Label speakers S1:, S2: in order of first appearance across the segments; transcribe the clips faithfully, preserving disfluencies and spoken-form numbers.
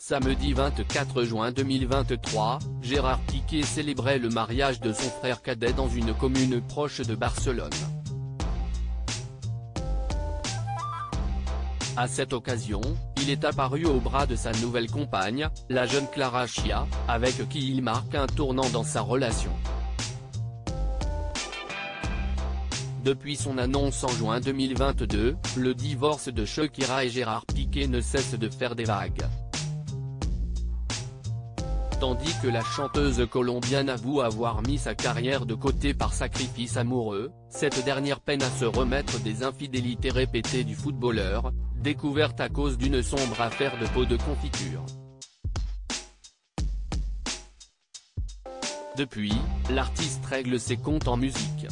S1: Samedi vingt-quatre juin deux mille vingt-trois, Gérard Piqué célébrait le mariage de son frère cadet dans une commune proche de Barcelone. À cette occasion, il est apparu au bras de sa nouvelle compagne, la jeune Clara Chia, avec qui il marque un tournant dans sa relation. Depuis son annonce en juin deux mille vingt-deux, le divorce de Shakira et Gérard Piqué ne cesse de faire des vagues. Tandis que la chanteuse colombienne avoue avoir mis sa carrière de côté par sacrifice amoureux, cette dernière peine à se remettre des infidélités répétées du footballeur, découverte à cause d'une sombre affaire de pot de confiture. Depuis, l'artiste règle ses comptes en musique.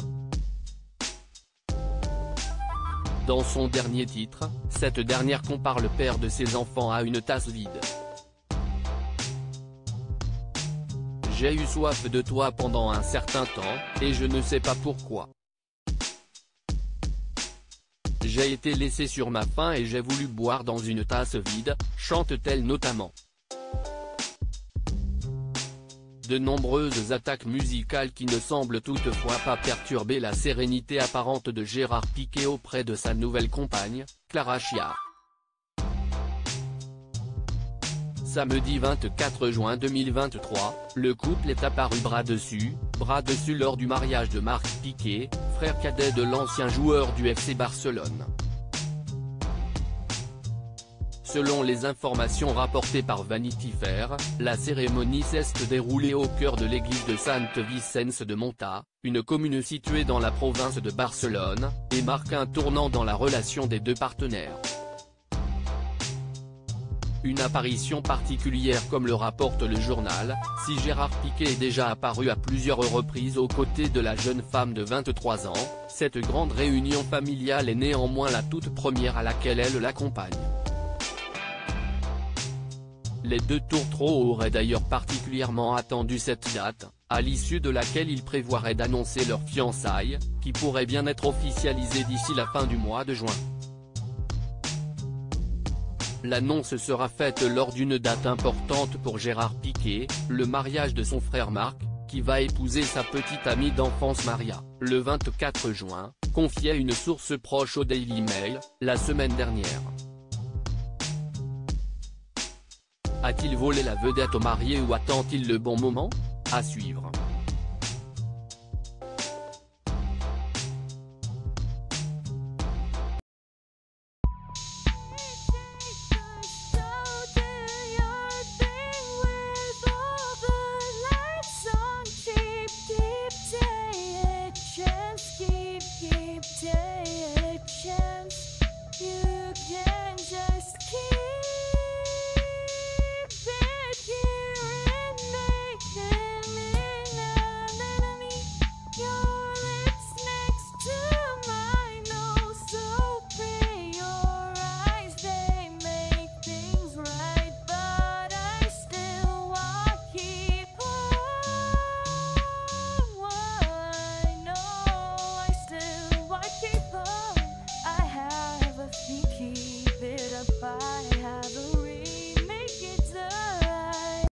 S1: Dans son dernier titre, cette dernière compare le père de ses enfants à une tasse vide. J'ai eu soif de toi pendant un certain temps, et je ne sais pas pourquoi. J'ai été laissé sur ma faim et j'ai voulu boire dans une tasse vide, chante-t-elle notamment. De nombreuses attaques musicales qui ne semblent toutefois pas perturber la sérénité apparente de Gérard Piqué auprès de sa nouvelle compagne, Clara Chia. Samedi vingt-quatre juin deux mille vingt-trois, le couple est apparu bras dessus, bras dessus lors du mariage de Marc Piqué, frère cadet de l'ancien joueur du F C Barcelone. Selon les informations rapportées par Vanity Fair, la cérémonie s'est déroulée au cœur de l'église de Sant Vicenç de Montà, une commune située dans la province de Barcelone, et marque un tournant dans la relation des deux partenaires. Une apparition particulière comme le rapporte le journal, si Gérard Piqué est déjà apparu à plusieurs reprises aux côtés de la jeune femme de vingt-trois ans, cette grande réunion familiale est néanmoins la toute première à laquelle elle l'accompagne. Les deux tourtereaux auraient d'ailleurs particulièrement attendu cette date, à l'issue de laquelle ils prévoiraient d'annoncer leur fiançailles, qui pourrait bien être officialisée d'ici la fin du mois de juin. L'annonce sera faite lors d'une date importante pour Gérard Piqué, le mariage de son frère Marc, qui va épouser sa petite amie d'enfance Maria, le vingt-quatre juin, confiait une source proche au Daily Mail, la semaine dernière. A-t-il volé la vedette au marié ou attend-il le bon moment? À suivre.